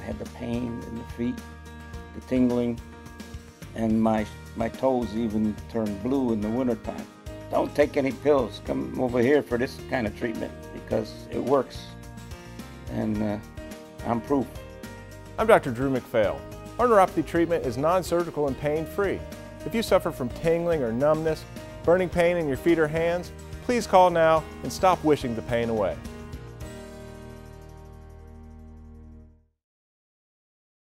had the pain in the feet, the tingling, and my toes even turned blue in the wintertime. Don't take any pills. Come over here for this kind of treatment because it works, and I'm proof. I'm Dr. Drew Mcphail. Our neuropathy treatment is non-surgical and pain-free. If you suffer from tingling or numbness, burning pain in your feet or hands, please call now and stop wishing the pain away.